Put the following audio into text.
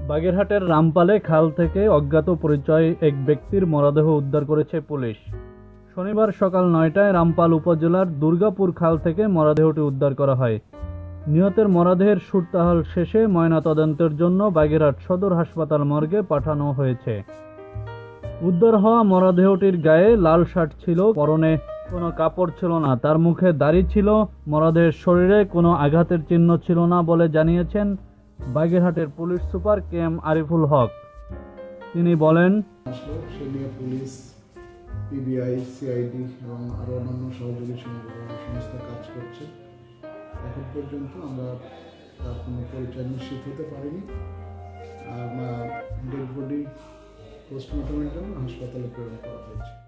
বাগেরহাটের রামপালে খাল থেকে অজ্ঞাত পরিচয় এক ব্যক্তির মরদেহ উদ্ধার করেছে পুলিশ। শনিবার সকাল ৯টায় রামপাল উপজেলার দুর্গাপুর খাল থেকে মরদেহটি উদ্ধার করা হয়। নিহতের মরদেহের সুরতাহাল শেষে ময়নাতদন্তের জন্য বাগেরহাট সদর হাসপাতাল মর্গে পাঠানো হয়েছে। উদ্ধার হওয়া মরদেহটির গায়ে লাল শার্ট ছিল, পরনে কোনো কাপড় ছিল না, তার মুখে দাড়ি ছিল। মরদেহের শরীরে কোনো আঘাতের চিহ্ন ছিল না বলে জানিয়েছেন বাগেরহাটের police super KM Ariful Haque. তিনি বলেন, পুলিশ, PBI, CID এবং আরও অন্যান্য সহযোগী সংস্থা কাজ করছে। এখন পর্যন্ত আমরা তার কোনো পরিচয় নিশ্চিত হতে পারিনি। ডেড বডি পোস্টমর্টমের জন্য হাসপাতালে প্রেরণ করা হয়েছে।